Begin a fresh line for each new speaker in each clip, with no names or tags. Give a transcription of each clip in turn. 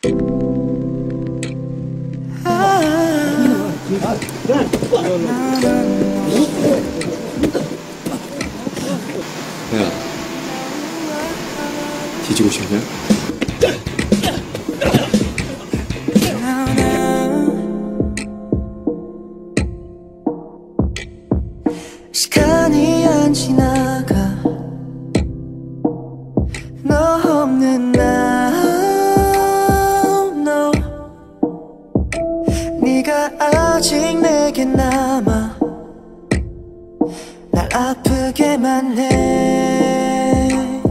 야, 뒤지고 싶냐?
시간이 안 지나가 너 없는 날 no. 네가 아직 내게 남아 날 아프게만 해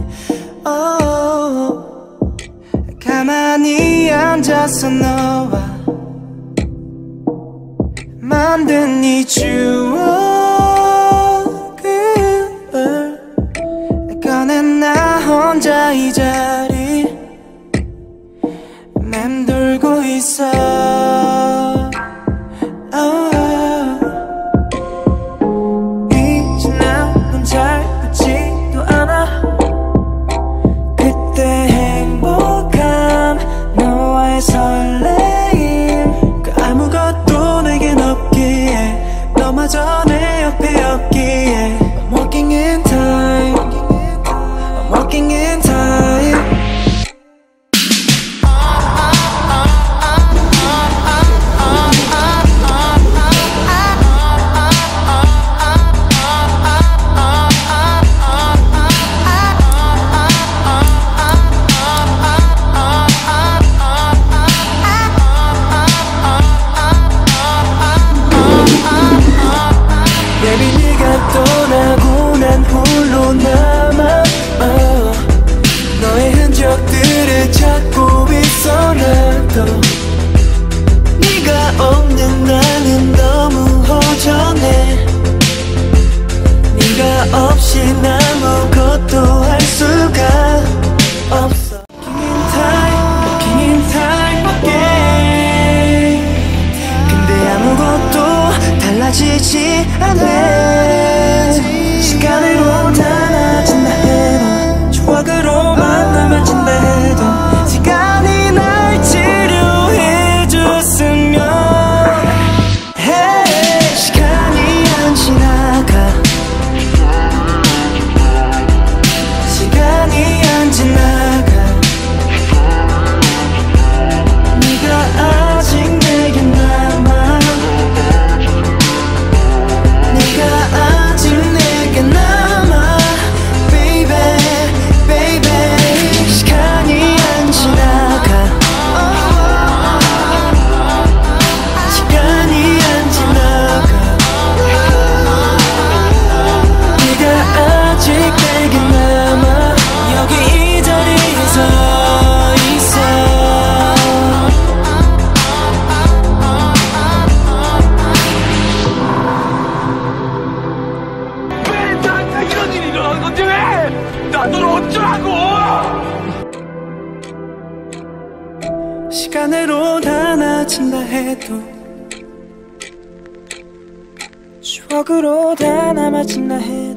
가만히 앉아서 너와 만든 이 추억을 꺼낸 나 혼자 이 자리 맴돌고 있어 이제 나는 잘 같지도 않아 그때 행복함 너와의 설레임 그 아무것도 내겐 없기에 너마저 내 옆에 없기에 I'm walking in time I'm walking in time 떠나고 난 홀로 남아 너의 흔적들을 찾고 있어 나도 네가 없는 나는 너무 허전해 네가 없이 아무것도 할 수가 없어 Walking in time again 근데 아무것도 달라지지 않네 시간으로 달라진다 해도 추억으로 만나만진다 해도 시간이 날 치료해줬으면 hey, 시간이 안 지나가 시간이 안 지나가 네가 아직 내게 남아 네가 아직 내게 남아 baby baby 시간이 안 지나가 시간이 안 지나가 네가 아직 내게 남아 여기 이 자리에 서 있어
이런 일이 일어나는 건데 왜? 나 널 어쩌라고!
시간으로 달라진다 해도 추억으로 다 남아진다 해도